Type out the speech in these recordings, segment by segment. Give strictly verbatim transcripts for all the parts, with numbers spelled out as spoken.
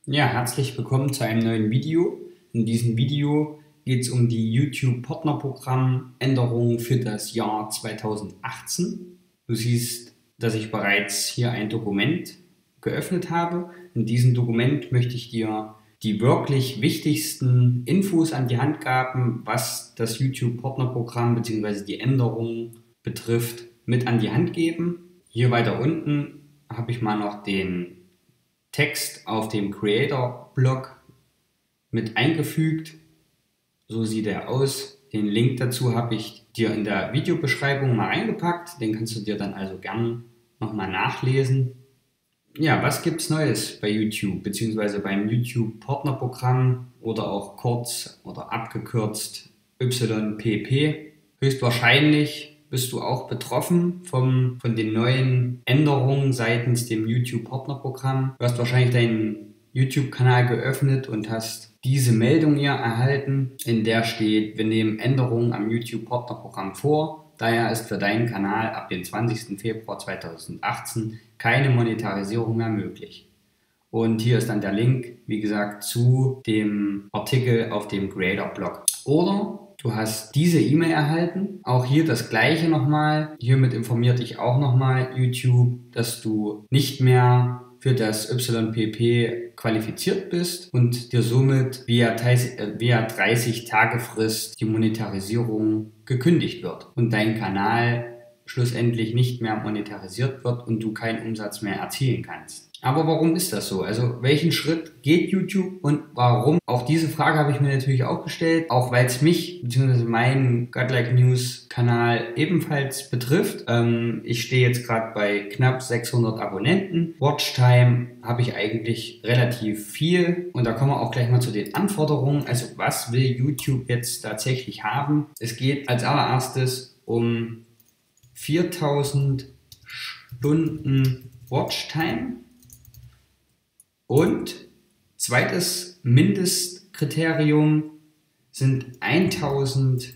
Ja, herzlich willkommen zu einem neuen Video. In diesem Video geht es um die YouTube-Partnerprogramm-Änderungen für das Jahr zweitausendachtzehn. Du siehst, dass ich bereits hier ein Dokument geöffnet habe. In diesem Dokument möchte ich dir die wirklich wichtigsten Infos an die Hand geben, was das YouTube-Partnerprogramm bzw. die Änderungen betrifft, mit an die Hand geben. Hier weiter unten habe ich mal noch den Text auf dem Creator-Blog mit eingefügt. So sieht er aus. Den Link dazu habe ich dir in der Videobeschreibung mal eingepackt. Den kannst du dir dann also gern nochmal nachlesen. Ja, was gibt es Neues bei YouTube bzw. beim YouTube-Partnerprogramm oder auch kurz oder abgekürzt Y P P? Höchstwahrscheinlich bist du auch betroffen vom, von den neuen Änderungen seitens dem YouTube-Partnerprogramm. Du hast wahrscheinlich deinen YouTube-Kanal geöffnet und hast diese Meldung hier erhalten, in der steht, wir nehmen Änderungen am YouTube-Partnerprogramm vor. Daher ist für deinen Kanal ab dem zwanzigsten Februar zweitausendachtzehn keine Monetarisierung mehr möglich. Und hier ist dann der Link, wie gesagt, zu dem Artikel auf dem Creator-Blog. Oder du hast diese E-Mail erhalten, auch hier das gleiche nochmal. Hiermit informiert dich auch nochmal YouTube, dass du nicht mehr für das Y P P qualifiziert bist und dir somit via dreißig Tage Frist die Monetarisierung gekündigt wird und dein Kanal schlussendlich nicht mehr monetarisiert wird und du keinen Umsatz mehr erzielen kannst. Aber warum ist das so? Also welchen Schritt geht YouTube und warum? Auch diese Frage habe ich mir natürlich auch gestellt, auch weil es mich bzw. meinen Godlike News Kanal ebenfalls betrifft. Ähm, ich stehe jetzt gerade bei knapp sechshundert Abonnenten. Watchtime habe ich eigentlich relativ viel und da kommen wir auch gleich mal zu den Anforderungen. Also was will YouTube jetzt tatsächlich haben? Es geht als allererstes um viertausend Stunden Watchtime. Und zweites Mindestkriterium sind tausend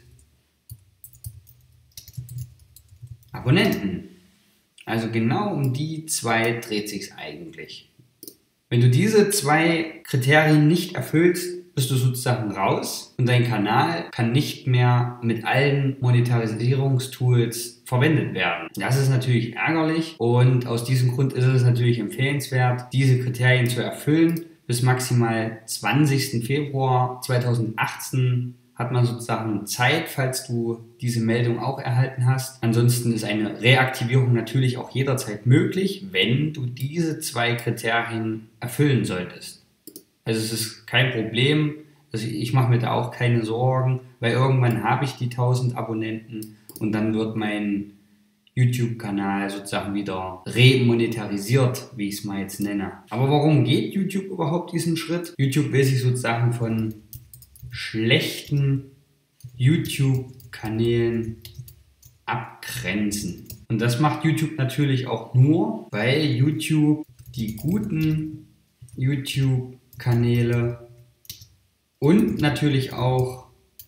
Abonnenten. Also genau um die zwei dreht sich eigentlich. Wenn du diese zwei Kriterien nicht erfüllst, bist du sozusagen raus und dein Kanal kann nicht mehr mit allen Monetarisierungstools verwendet werden. Das ist natürlich ärgerlich und aus diesem Grund ist es natürlich empfehlenswert, diese Kriterien zu erfüllen. Bis maximal zwanzigsten Februar zweitausendachtzehn hat man sozusagen Zeit, falls du diese Meldung auch erhalten hast. Ansonsten ist eine Reaktivierung natürlich auch jederzeit möglich, wenn du diese zwei Kriterien erfüllen solltest. Also es ist kein Problem, also ich mache mir da auch keine Sorgen, weil irgendwann habe ich die tausend Abonnenten und dann wird mein YouTube-Kanal sozusagen wieder remonetarisiert, wie ich es mal jetzt nenne. Aber warum geht YouTube überhaupt diesen Schritt? YouTube will sich sozusagen von schlechten YouTube-Kanälen abgrenzen. Und das macht YouTube natürlich auch nur, weil YouTube die guten YouTube Kanäle und natürlich auch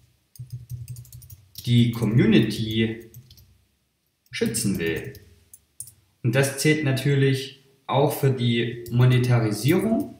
die Community schützen will. Und das zählt natürlich auch für die Monetarisierung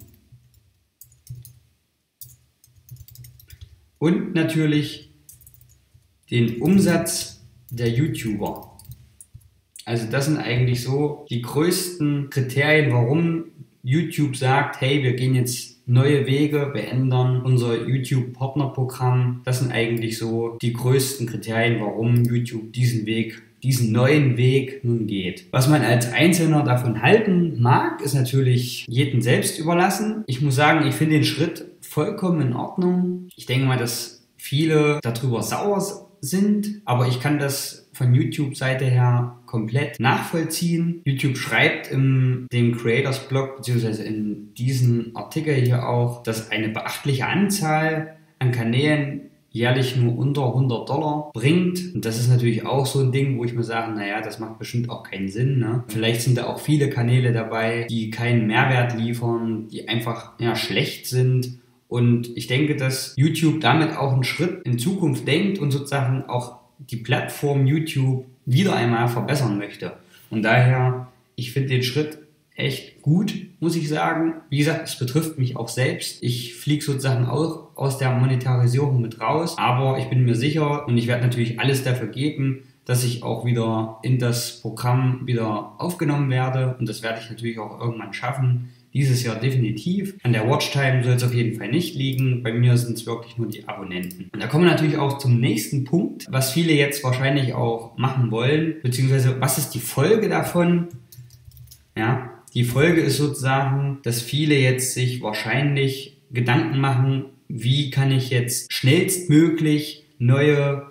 und natürlich den Umsatz der YouTuber. Also das sind eigentlich so die größten Kriterien, warum YouTube sagt, hey, wir gehen jetzt neue Wege, wir ändern unser YouTube-Partnerprogramm. Das sind eigentlich so die größten Kriterien, warum YouTube diesen Weg, diesen neuen Weg nun geht. Was man als Einzelner davon halten mag, ist natürlich jedem selbst überlassen. Ich muss sagen, ich finde den Schritt vollkommen in Ordnung. Ich denke mal, dass viele darüber sauer sind, aber ich kann das von YouTube-Seite her komplett nachvollziehen. YouTube schreibt in dem Creators-Blog bzw. in diesem Artikel hier auch, dass eine beachtliche Anzahl an Kanälen jährlich nur unter hundert Dollar bringt. Und das ist natürlich auch so ein Ding, wo ich mir sage, naja, das macht bestimmt auch keinen Sinn. Ne? Vielleicht sind da auch viele Kanäle dabei, die keinen Mehrwert liefern, die einfach ja, schlecht sind. Und ich denke, dass YouTube damit auch einen Schritt in Zukunft denkt und sozusagen auch die Plattform YouTube wieder einmal verbessern möchte. Und daher, ich finde den Schritt echt gut, muss ich sagen. Wie gesagt, es betrifft mich auch selbst. Ich fliege sozusagen auch aus der Monetarisierung mit raus, aber ich bin mir sicher und ich werde natürlich alles dafür geben, dass ich auch wieder in das Programm wieder aufgenommen werde und das werde ich natürlich auch irgendwann schaffen. Dieses Jahr definitiv. An der Watchtime soll es auf jeden Fall nicht liegen. Bei mir sind es wirklich nur die Abonnenten. Und da kommen wir natürlich auch zum nächsten Punkt, was viele jetzt wahrscheinlich auch machen wollen, beziehungsweise was ist die Folge davon? Ja, die Folge ist sozusagen, dass viele jetzt sich wahrscheinlich Gedanken machen, wie kann ich jetzt schnellstmöglich neue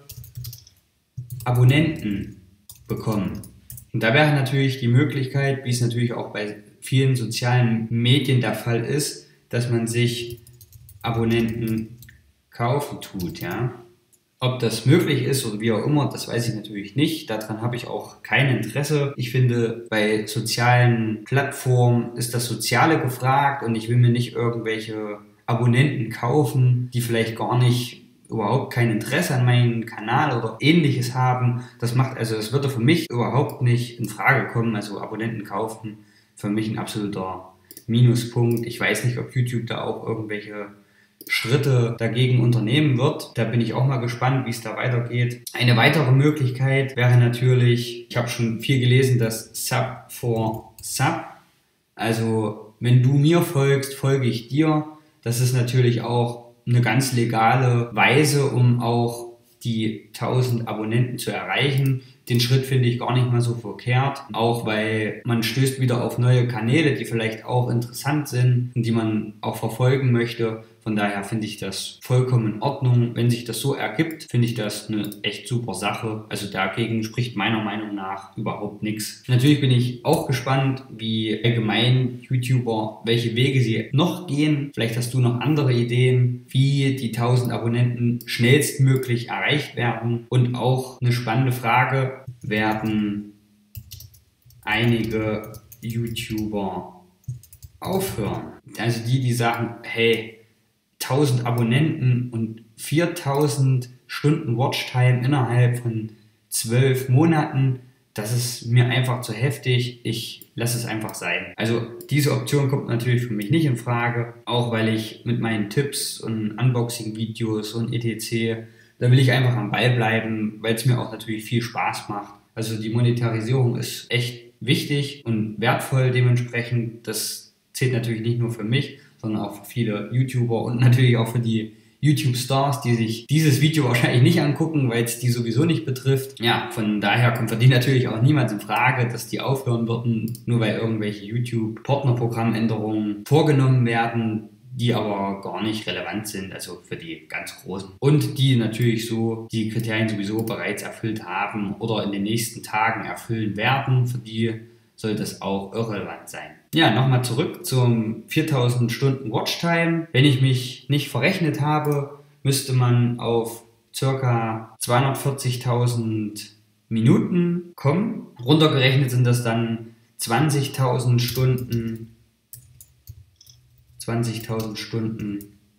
Abonnenten bekommen. Und da wäre natürlich die Möglichkeit, wie es natürlich auch bei vielen sozialen Medien der Fall ist, dass man sich Abonnenten kaufen tut, ja. Ob das möglich ist oder wie auch immer, das weiß ich natürlich nicht. Daran habe ich auch kein Interesse. Ich finde, bei sozialen Plattformen ist das Soziale gefragt und ich will mir nicht irgendwelche Abonnenten kaufen, die vielleicht gar nicht überhaupt kein Interesse an meinem Kanal oder ähnliches haben. Das macht, also es würde für mich überhaupt nicht in Frage kommen, also Abonnenten kaufen, für mich ein absoluter Minuspunkt. Ich weiß nicht, ob YouTube da auch irgendwelche Schritte dagegen unternehmen wird. Da bin ich auch mal gespannt, wie es da weitergeht. Eine weitere Möglichkeit wäre natürlich, ich habe schon viel gelesen, das Sub for Sub. Also wenn du mir folgst, folge ich dir. Das ist natürlich auch eine ganz legale Weise, um auch die tausend Abonnenten zu erreichen. Den Schritt finde ich gar nicht mal so verkehrt, auch weil man stößt wieder auf neue Kanäle, die vielleicht auch interessant sind und die man auch verfolgen möchte. Von daher finde ich das vollkommen in Ordnung. Wenn sich das so ergibt, finde ich das eine echt super Sache. Also dagegen spricht meiner Meinung nach überhaupt nichts. Natürlich bin ich auch gespannt, wie allgemein YouTuber, welche Wege sie noch gehen. Vielleicht hast du noch andere Ideen, wie die tausend Abonnenten schnellstmöglich erreicht werden. Und auch eine spannende Frage, werden einige YouTuber aufhören? Also die, die sagen, hey, tausend Abonnenten und viertausend Stunden Watchtime innerhalb von zwölf Monaten, das ist mir einfach zu heftig. Ich lasse es einfach sein. Also diese Option kommt natürlich für mich nicht in Frage, auch weil ich mit meinen Tipps und Unboxing-Videos und et cetera, da will ich einfach am Ball bleiben, weil es mir auch natürlich viel Spaß macht. Also die Monetarisierung ist echt wichtig und wertvoll dementsprechend. Das zählt natürlich nicht nur für mich, sondern auch für viele YouTuber und natürlich auch für die YouTube-Stars, die sich dieses Video wahrscheinlich nicht angucken, weil es die sowieso nicht betrifft. Ja, von daher kommt für die natürlich auch niemand in Frage, dass die aufhören würden, nur weil irgendwelche YouTube-Partnerprogrammänderungen vorgenommen werden, die aber gar nicht relevant sind, also für die ganz Großen. Und die natürlich so die Kriterien sowieso bereits erfüllt haben oder in den nächsten Tagen erfüllen werden, für die sollte es auch irrelevant sein. Ja, nochmal zurück zum viertausend Stunden Watchtime. Wenn ich mich nicht verrechnet habe, müsste man auf ca. zweihundertvierzigtausend Minuten kommen. Runtergerechnet sind das dann zwanzigtausend Stunden, zwanzigtausend Stunden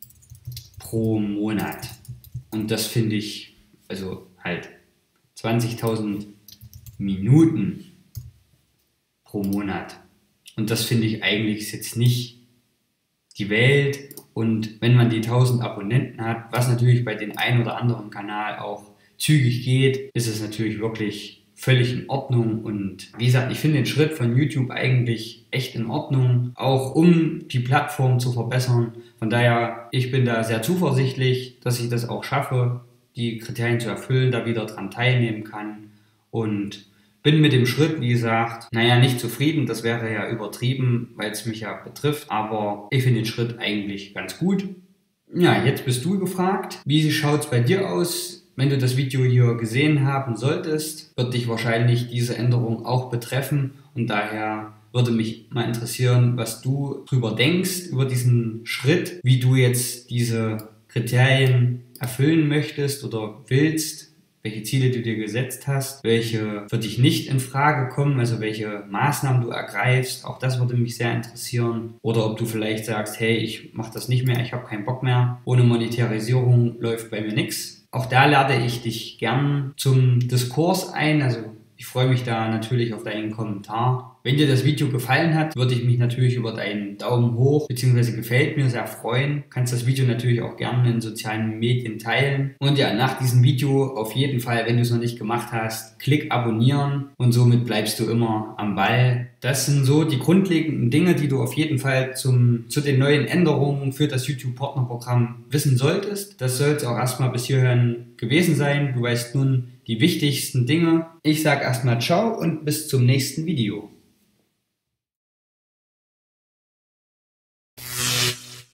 pro Monat. Und das finde ich, also halt zwanzigtausend Minuten pro Monat. Und das finde ich eigentlich jetzt nicht die Welt. Und wenn man die tausend Abonnenten hat, was natürlich bei den ein oder anderen Kanal auch zügig geht, ist es natürlich wirklich völlig in Ordnung. Und wie gesagt, ich finde den Schritt von YouTube eigentlich echt in Ordnung, auch um die Plattform zu verbessern. Von daher, ich bin da sehr zuversichtlich, dass ich das auch schaffe, die Kriterien zu erfüllen, da wieder dran teilnehmen kann und bin mit dem Schritt, wie gesagt, naja, nicht zufrieden, das wäre ja übertrieben, weil es mich ja betrifft, aber ich finde den Schritt eigentlich ganz gut. Ja, jetzt bist du gefragt, wie schaut es bei dir aus? Wenn du das Video hier gesehen haben solltest, wird dich wahrscheinlich diese Änderung auch betreffen und daher würde mich mal interessieren, was du drüber denkst, über diesen Schritt, wie du jetzt diese Kriterien erfüllen möchtest oder willst, welche Ziele du dir gesetzt hast, welche für dich nicht in Frage kommen, also welche Maßnahmen du ergreifst, auch das würde mich sehr interessieren. Oder ob du vielleicht sagst, hey, ich mache das nicht mehr, ich habe keinen Bock mehr, ohne Monetarisierung läuft bei mir nichts. Auch da lade ich dich gern zum Diskurs ein, also ich freue mich da natürlich auf deinen Kommentar Wenn dir das Video gefallen hat, würde ich mich natürlich über deinen Daumen hoch bzw. gefällt mir sehr freuen. Du kannst das Video natürlich auch gerne in sozialen Medien teilen. Und ja, nach diesem Video auf jeden Fall, wenn du es noch nicht gemacht hast, klick abonnieren und somit bleibst du immer am Ball. Das sind so die grundlegenden Dinge, die du auf jeden Fall zum, zu den neuen Änderungen für das YouTube-Partnerprogramm wissen solltest. Das soll es auch erstmal bis hierhin gewesen sein. Du weißt nun die wichtigsten Dinge. Ich sage erstmal ciao und bis zum nächsten Video.